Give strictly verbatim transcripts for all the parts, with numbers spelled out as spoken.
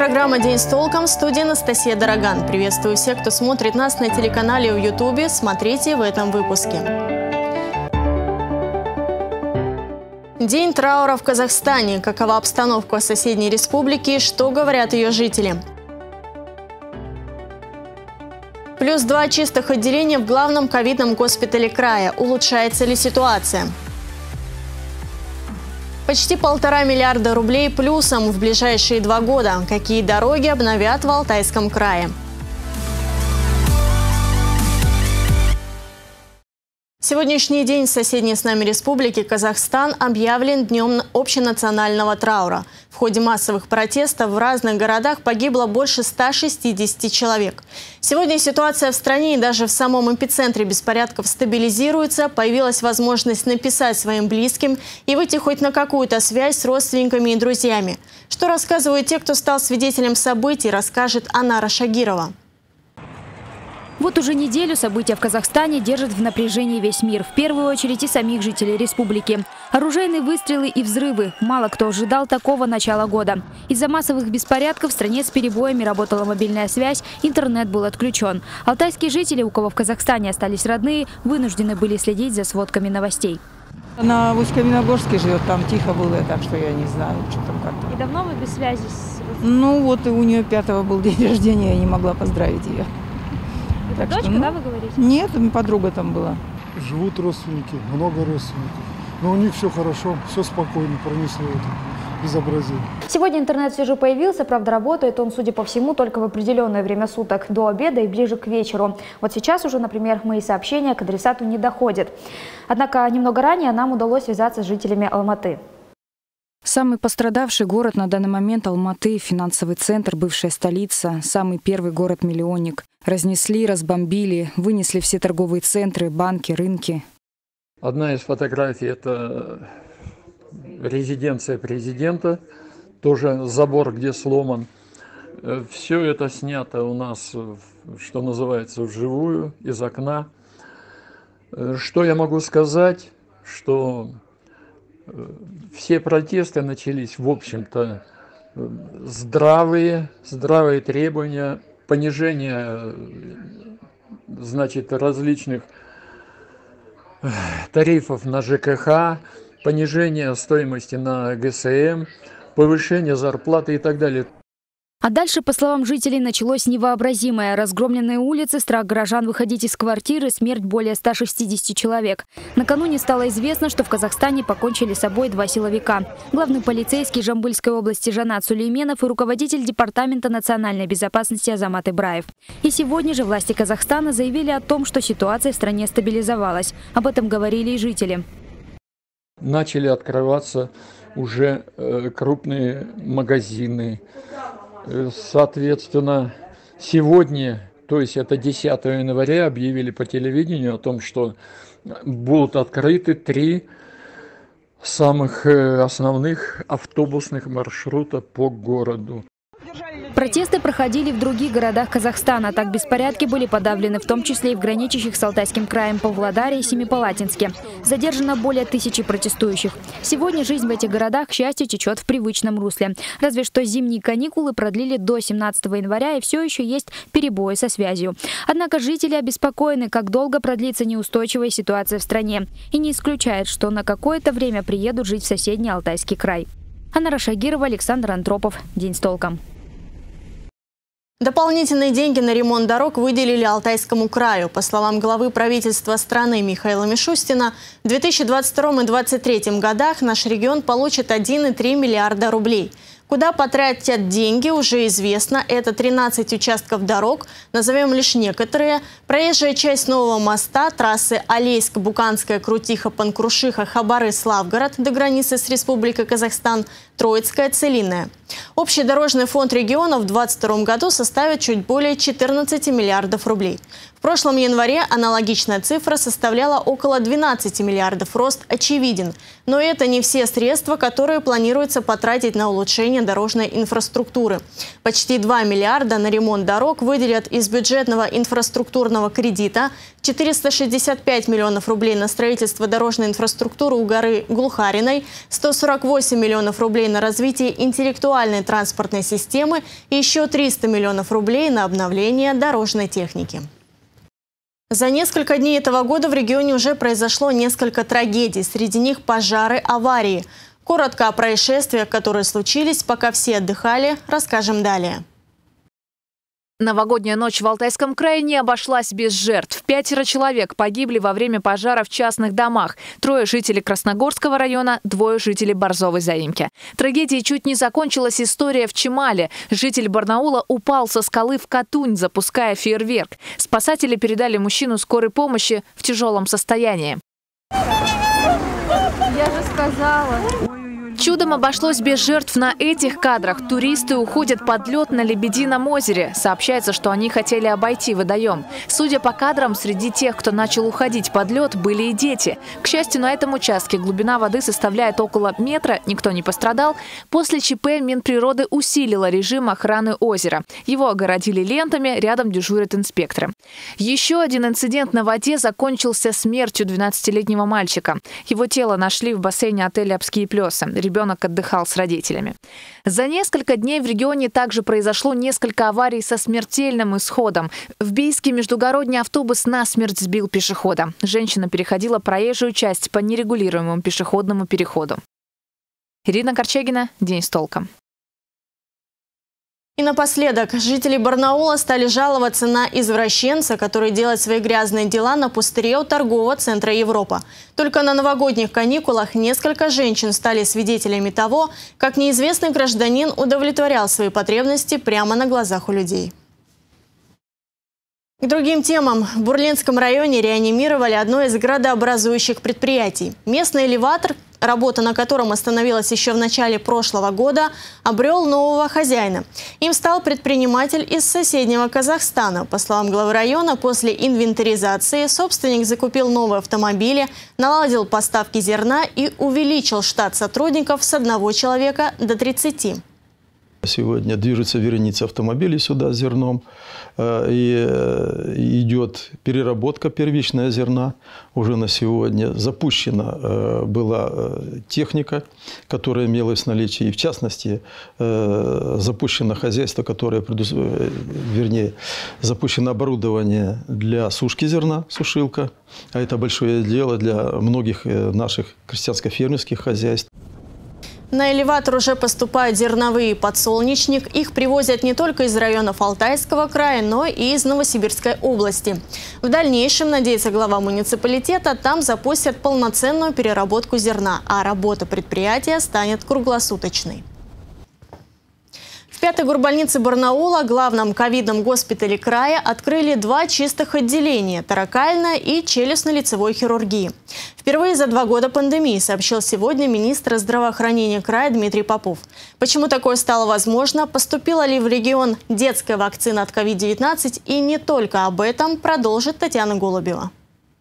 программа «День с толком», в студии Анастасия Дороган. Приветствую всех, кто смотрит нас на телеканале в Ютубе. Смотрите в этом выпуске. День траура в Казахстане. Какова обстановка в соседней республике и что говорят ее жители? Плюс два чистых отделения в главном ковидном госпитале края. Улучшается ли ситуация? Почти полтора миллиарда рублей плюсом в ближайшие два года. Какие дороги обновят в Алтайском крае? Сегодняшний день в соседней с нами республике Казахстан объявлен днем общенационального траура. В ходе массовых протестов в разных городах погибло больше ста шестидесяти человек. Сегодня ситуация в стране и даже в самом эпицентре беспорядков стабилизируется. Появилась возможность написать своим близким и выйти хоть на какую-то связь с родственниками и друзьями. Что рассказывают те, кто стал свидетелем событий, расскажет Анара Шагирова. Вот уже неделю события в Казахстане держат в напряжении весь мир. В первую очередь и самих жителей республики. Оружейные выстрелы и взрывы. Мало кто ожидал такого начала года. Из-за массовых беспорядков в стране с перебоями работала мобильная связь, интернет был отключен. Алтайские жители, у кого в Казахстане остались родные, вынуждены были следить за сводками новостей. Она в Усть-Каменогорске живет, там тихо было, так что я не знаю, что там как-то. И давно вы без связи с... Ну вот и у нее пятого был день рождения, я не могла поздравить ее. Это дочка, что, ну, да, вы говорите? Нет, подруга там была. Живут родственники, много родственников. Но у них все хорошо, все спокойно, пронесло это безобразие. Сегодня интернет все же появился, правда работает он, судя по всему, только в определенное время суток, до обеда и ближе к вечеру. Вот сейчас уже, например, мои сообщения к адресату не доходят. Однако немного ранее нам удалось связаться с жителями Алматы. Самый пострадавший город на данный момент Алматы, финансовый центр, бывшая столица, самый первый город-миллионник. Разнесли, разбомбили, вынесли все торговые центры, банки, рынки. Одна из фотографий – это резиденция президента, тоже забор, где сломан. Все это снято у нас, что называется, вживую, из окна. Что я могу сказать, что... Все протесты начались, в общем-то, здравые, здравые требования, понижение, значит, различных тарифов на ЖКХ, понижение стоимости на ГСМ, повышение зарплаты и так далее. А дальше, по словам жителей, началось невообразимое. Разгромленные улицы, страх горожан выходить из квартиры, смерть более ста шестидесяти человек. Накануне стало известно, что в Казахстане покончили с собой два силовика. Главный полицейский Жамбыльской области Жанат Сулейменов и руководитель Департамента национальной безопасности Азамат Ибраев. И сегодня же власти Казахстана заявили о том, что ситуация в стране стабилизовалась. Об этом говорили и жители. Начали открываться уже крупные магазины. Соответственно, сегодня, то есть это десятого января, объявили по телевидению о том, что будут открыты три самых основных автобусных маршрута по городу. Протесты проходили в других городах Казахстана. Так беспорядки были подавлены, в том числе и в граничащих с Алтайским краем Павлодаре и Семипалатинске. Задержано более тысячи протестующих. Сегодня жизнь в этих городах, к счастью, течет в привычном русле. Разве что зимние каникулы продлили до семнадцатого января, и все еще есть перебои со связью. Однако жители обеспокоены, как долго продлится неустойчивая ситуация в стране. И не исключает, что на какое-то время приедут жить в соседний Алтайский край. Анара Шагирова, Александр Антропов. День с толком. Дополнительные деньги на ремонт дорог выделили Алтайскому краю. По словам главы правительства страны Михаила Мишустина, в две тысячи двадцать втором и две тысячи двадцать третьем годах наш регион получит один и три миллиарда рублей. Куда потратят деньги, уже известно. Это тринадцать участков дорог, назовем лишь некоторые. Проезжая часть нового моста, трассы Алейск-Буканская, Крутиха-Панкрушиха, Хабары-Славгород до границы с Республикой Казахстан, Троицкая, Целинная. Общий дорожный фонд региона в две тысячи двадцать втором году составит чуть более четырнадцати миллиардов рублей. В прошлом январе аналогичная цифра составляла около двенадцати миллиардов. Рост очевиден. Но это не все средства, которые планируется потратить на улучшение улучшение дорожной инфраструктуры. Почти два миллиарда на ремонт дорог выделят из бюджетного инфраструктурного кредита, четыреста шестьдесят пять миллионов рублей на строительство дорожной инфраструктуры у горы Глухариной, сто сорок восемь миллионов рублей на развитие интеллектуальной транспортной системы и еще триста миллионов рублей на обновление дорожной техники. За несколько дней этого года в регионе уже произошло несколько трагедий. Среди них пожары, аварии. Коротко о происшествиях, которые случились, пока все отдыхали, расскажем далее. Новогодняя ночь в Алтайском крае не обошлась без жертв. Пятеро человек погибли во время пожара в частных домах. Трое жителей Красногорского района, двое жителей Борзовой заимки. Трагедией чуть не закончилась история в Чемале. Житель Барнаула упал со скалы в Катунь, запуская фейерверк. Спасатели передали мужчину скорой помощи в тяжелом состоянии. Я же сказала. Чудом обошлось без жертв на этих кадрах. Туристы уходят под лед на Лебедином озере. Сообщается, что они хотели обойти водоем. Судя по кадрам, среди тех, кто начал уходить под лед, были и дети. К счастью, на этом участке глубина воды составляет около метра, никто не пострадал. После ЧП Минприроды усилила режим охраны озера. Его огородили лентами, рядом дежурят инспекторы. Еще один инцидент на воде закончился смертью двенадцатилетнего мальчика. Его тело нашли в бассейне отеля «Обские плесы». Ребенок отдыхал с родителями. За несколько дней в регионе также произошло несколько аварий со смертельным исходом. В Бийске междугородний автобус насмерть сбил пешехода. Женщина переходила проезжую часть по нерегулируемому пешеходному переходу. Ирина Корчагина, «День с толком». И напоследок, жители Барнаула стали жаловаться на извращенца, который делает свои грязные дела на пустыре у торгового центра «Европа». Только на новогодних каникулах несколько женщин стали свидетелями того, как неизвестный гражданин удовлетворял свои потребности прямо на глазах у людей. К другим темам. В Бурлинском районе реанимировали одно из градообразующих предприятий. Местный элеватор, работа на котором остановилась еще в начале прошлого года, обрел нового хозяина. Им стал предприниматель из соседнего Казахстана. По словам главы района, после инвентаризации собственник закупил новые автомобили, наладил поставки зерна и увеличил штат сотрудников с одного человека до тридцати. Сегодня движется вереница автомобилей сюда с зерном. И идет переработка первичного зерна. Уже на сегодня запущена была техника, которая имелась в наличии. И в частности, запущено хозяйство, которое, вернее, запущено оборудование для сушки зерна, сушилка. А это большое дело для многих наших крестьянско-фермерских хозяйств. На элеватор уже поступают зерновые подсолнечник. Их привозят не только из районов Алтайского края, но и из Новосибирской области. В дальнейшем, надеется глава муниципалитета, там запустят полноценную переработку зерна, а работа предприятия станет круглосуточной. В пятой горбольнице Барнаула, главном ковидном госпитале края, открыли два чистых отделения – торакальная и челюстно-лицевой хирургии. Впервые за два года пандемии, сообщил сегодня министр здравоохранения края Дмитрий Попов. Почему такое стало возможно, поступила ли в регион детская вакцина от ковид девятнадцать и не только об этом, продолжит Татьяна Голубева.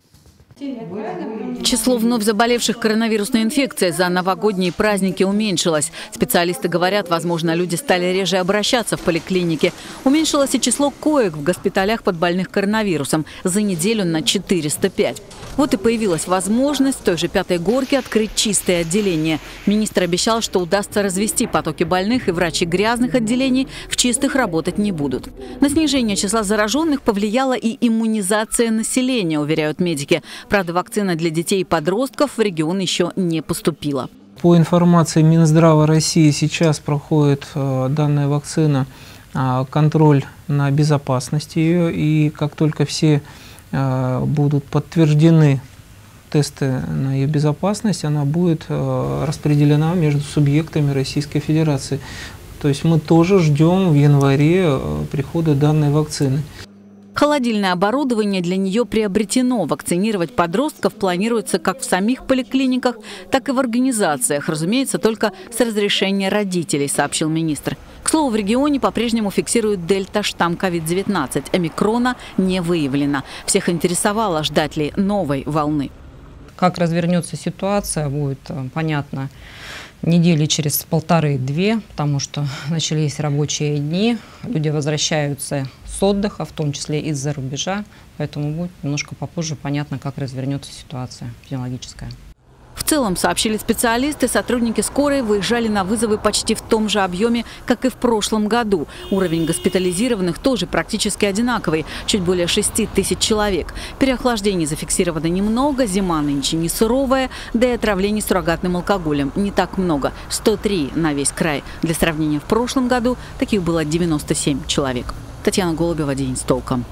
Число вновь заболевших коронавирусной инфекцией за новогодние праздники уменьшилось. Специалисты говорят, возможно, люди стали реже обращаться в поликлинике. Уменьшилось и число коек в госпиталях подбольных коронавирусом за неделю на четыреста пять. Вот и появилась возможность в той же Пятой Горке открыть чистое отделение. Министр обещал, что удастся развести потоки больных, и врачи грязных отделений в чистых работать не будут. На снижение числа зараженных повлияла и иммунизация населения, уверяют медики. Правда, вакцина для детей и подростков в регион еще не поступила. По информации Минздрава России сейчас проходит э, данная вакцина, э, контроль на безопасность ее. И как только все э, будут подтверждены тесты на ее безопасность, она будет э, распределена между субъектами Российской Федерации. То есть мы тоже ждем в январе э, прихода данной вакцины. Холодильное оборудование для нее приобретено. Вакцинировать подростков планируется как в самих поликлиниках, так и в организациях. Разумеется, только с разрешения родителей, сообщил министр. К слову, в регионе по-прежнему фиксируют дельта-штамм ковид девятнадцать. Омикрона не выявлено. Всех интересовало, ждать ли новой волны. Как развернется ситуация, будет понятно недели через полторы-две, потому что начались рабочие дни, люди возвращаются с отдыха, в том числе из-за рубежа, поэтому будет немножко попозже понятно, как развернется ситуация эпидемиологическая. В целом, сообщили специалисты, сотрудники скорой выезжали на вызовы почти в том же объеме, как и в прошлом году. Уровень госпитализированных тоже практически одинаковый – чуть более шести тысяч человек. Переохлаждений зафиксировано немного, зима нынче не суровая, да и отравлений суррогатным алкоголем не так много – сто три на весь край. Для сравнения, в прошлом году таких было девяносто семь человек. Татьяна Голубева, «День с толком».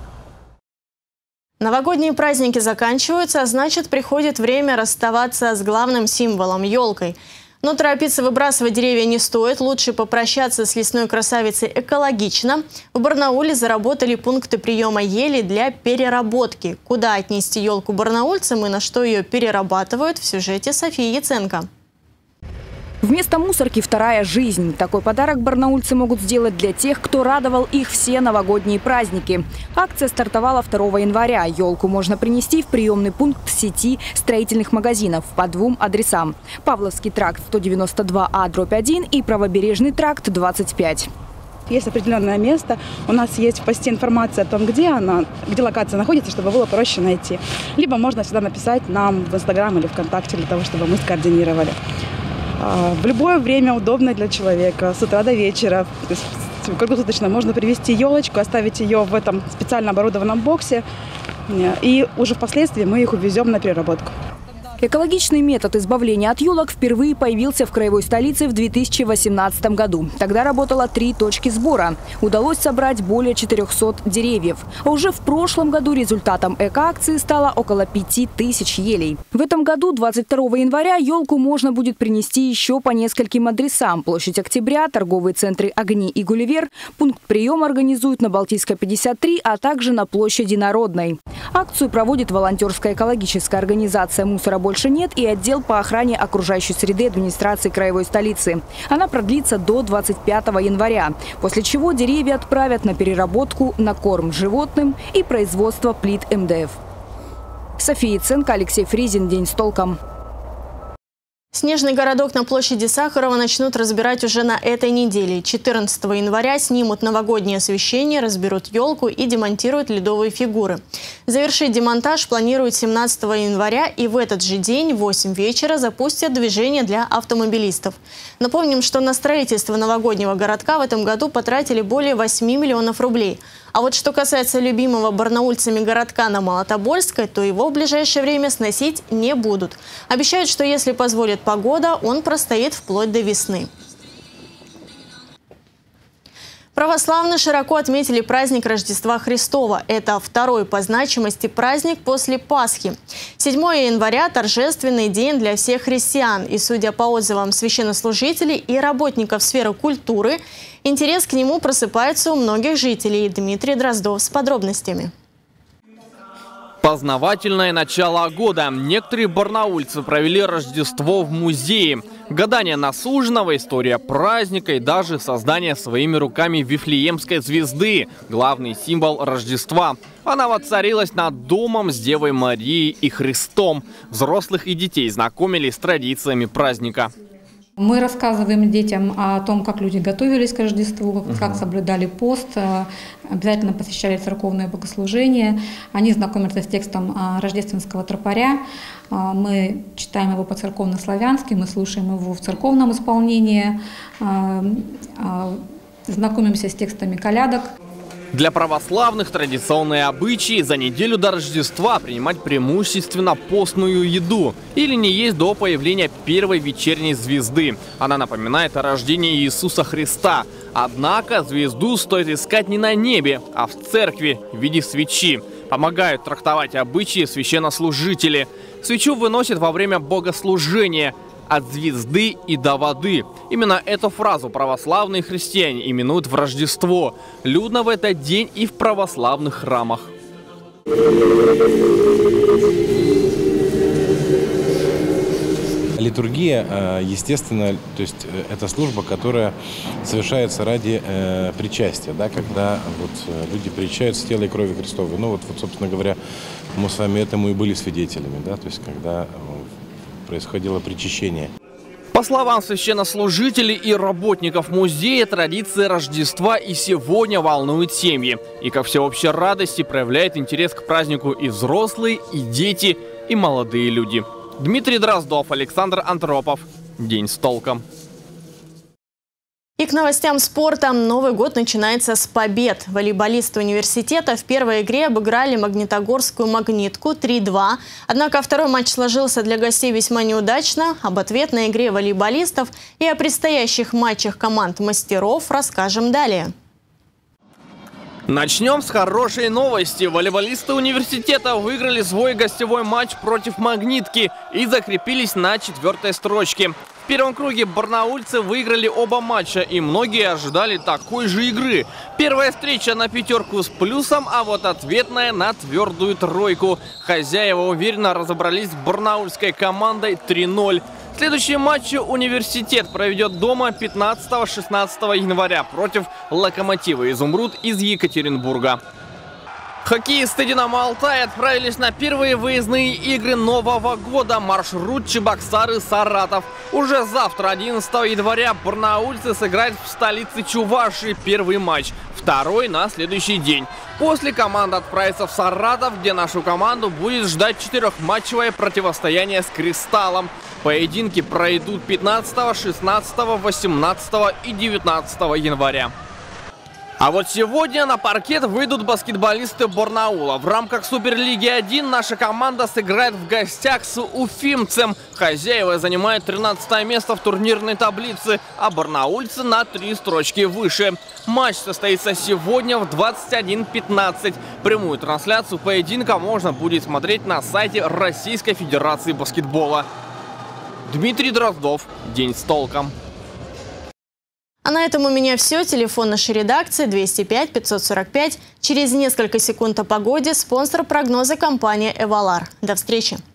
Новогодние праздники заканчиваются, а значит, приходит время расставаться с главным символом – елкой. Но торопиться выбрасывать деревья не стоит. Лучше попрощаться с лесной красавицей экологично. В Барнауле заработали пункты приема ели для переработки. Куда отнести елку барнаульцам и на что ее перерабатывают – в сюжете Софии Яценко. Вместо мусорки вторая жизнь. Такой подарок барнаульцы могут сделать для тех, кто радовал их все новогодние праздники. Акция стартовала второго января. Елку можно принести в приемный пункт сети строительных магазинов по двум адресам. Павловский тракт сто девяносто два А дробь один и Правобережный тракт двадцать пять. Есть определенное место, у нас есть в посте информация о том, где она, где локация находится, чтобы было проще найти. Либо можно всегда написать нам в Инстаграм или ВКонтакте для того, чтобы мы скоординировали. В любое время удобное для человека, с утра до вечера, круглосуточно можно привезти елочку, оставить ее в этом специально оборудованном боксе, и уже впоследствии мы их увезем на переработку. Экологичный метод избавления от елок впервые появился в краевой столице в две тысячи восемнадцатом году. Тогда работало три точки сбора. Удалось собрать более четырёхсот деревьев. А уже в прошлом году результатом эко-акции стало около пяти тысяч елей. В этом году, двадцать второго января, елку можно будет принести еще по нескольким адресам. Площадь Октября, торговые центры «Огни» и «Гулливер». Пункт приема организуют на Балтийской, пятьдесят три, а также на площади Народной. Акцию проводит волонтерская экологическая организация «Мусора больше нет» и отдел по охране окружающей среды администрации краевой столицы. Она продлится до двадцать пятого января, после чего деревья отправят на переработку, на корм животным и производство плит эм дэ эф. София Яценко, Алексей Фризин, «День с толком». Снежный городок на площади Сахарова начнут разбирать уже на этой неделе. четырнадцатого января снимут новогоднее освещение, разберут елку и демонтируют ледовые фигуры. Завершить демонтаж планируют семнадцатого января, и в этот же день в восемь вечера запустят движение для автомобилистов. Напомним, что на строительство новогоднего городка в этом году потратили более восьми миллионов рублей. А вот что касается любимого барнаульцами городка на Молотобольской, то его в ближайшее время сносить не будут. Обещают, что если позволит погода, он простоит вплоть до весны. Православные широко отметили праздник Рождества Христова. Это второй по значимости праздник после Пасхи. седьмого января – торжественный день для всех христиан. И, судя по отзывам священнослужителей и работников сферы культуры, интерес к нему просыпается у многих жителей. Дмитрий Дроздов с подробностями. Познавательное начало года. Некоторые барнаульцы провели Рождество в музее. Гадание на суженого, история праздника и даже создание своими руками Вифлеемской звезды – главный символ Рождества. Она воцарилась над домом с Девой Марией и Христом. Взрослых и детей знакомили с традициями праздника. Мы рассказываем детям о том, как люди готовились к Рождеству, как, как соблюдали пост, обязательно посещали церковные богослужения. Они знакомятся с текстом рождественского тропаря. Мы читаем его по-церковно-славянски, мы слушаем его в церковном исполнении, знакомимся с текстами колядок. Для православных традиционные обычаи за неделю до Рождества принимать преимущественно постную еду или не есть до появления первой вечерней звезды. Она напоминает о рождении Иисуса Христа. Однако звезду стоит искать не на небе, а в церкви в виде свечи. Помогают трактовать обычаи священнослужители. Свечу выносят во время богослужения. От звезды и до воды. Именно эту фразу православные христиане именуют в Рождество. Людно в этот день и в православных храмах. Литургия, естественно, то есть это служба, которая совершается ради э, причастия, да, когда вот люди причащаются тела и крови Христовой. Ну вот, вот, собственно говоря, мы с вами этому и были свидетелями, да, то есть когда происходило причащение. По словам священнослужителей и работников музея, традиция Рождества и сегодня волнует семьи. И ко всеобщей радости проявляет интерес к празднику и взрослые, и дети, и молодые люди. Дмитрий Дроздов, Александр Антропов. День с толком. И к новостям спорта. Новый год начинается с побед. Волейболисты университета в первой игре обыграли магнитогорскую «Магнитку» три-два. Однако второй матч сложился для гостей весьма неудачно. Об ответной игре волейболистов и о предстоящих матчах команд мастеров расскажем далее. Начнем с хорошей новости. Волейболисты университета выиграли свой гостевой матч против «Магнитки» и закрепились на четвертой строчке. В первом круге барнаульцы выиграли оба матча, и многие ожидали такой же игры. Первая встреча на пятерку с плюсом, а вот ответная на твердую тройку. Хозяева уверенно разобрались с барнаульской командой три-ноль. Следующие матчи университет проведет дома пятнадцатого-шестнадцатого января против «Локомотива Изумруд» из Екатеринбурга. Хоккеисты «Динамо Алтай» отправились на первые выездные игры Нового года. Маршрут Чебоксары-Саратов. Уже завтра, одиннадцатого января, барнаульцы сыграют в столице Чувашии первый матч. Второй на следующий день. После команда отправится в Саратов, где нашу команду будет ждать четырехматчевое противостояние с «Кристаллом». Поединки пройдут пятнадцатого, шестнадцатого, восемнадцатого и девятнадцатого января. А вот сегодня на паркет выйдут баскетболисты Барнаула. В рамках Суперлиги один наша команда сыграет в гостях с уфимцем. Хозяева занимают тринадцатое место в турнирной таблице, а барнаульцы на три строчки выше. Матч состоится сегодня в двадцать один пятнадцать. Прямую трансляцию поединка можно будет смотреть на сайте Российской Федерации баскетбола. Дмитрий Дроздов. День с толком. А на этом у меня все. Телефон нашей редакции двести пять пятьсот сорок пять. Через несколько секунд о погоде. Спонсор прогноза — компания «Эвалар». До встречи.